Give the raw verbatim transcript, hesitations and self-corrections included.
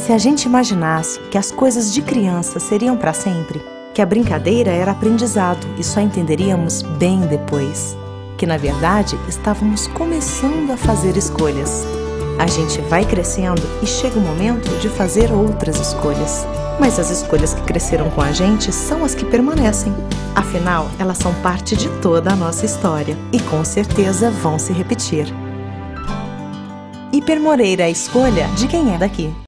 Se a gente imaginasse que as coisas de criança seriam para sempre, que a brincadeira era aprendizado e só entenderíamos bem depois, que na verdade estávamos começando a fazer escolhas. A gente vai crescendo e chega o momento de fazer outras escolhas. Mas as escolhas que cresceram com a gente são as que permanecem. Afinal, elas são parte de toda a nossa história e com certeza vão se repetir. Hiper Moreira é a escolha de quem é daqui.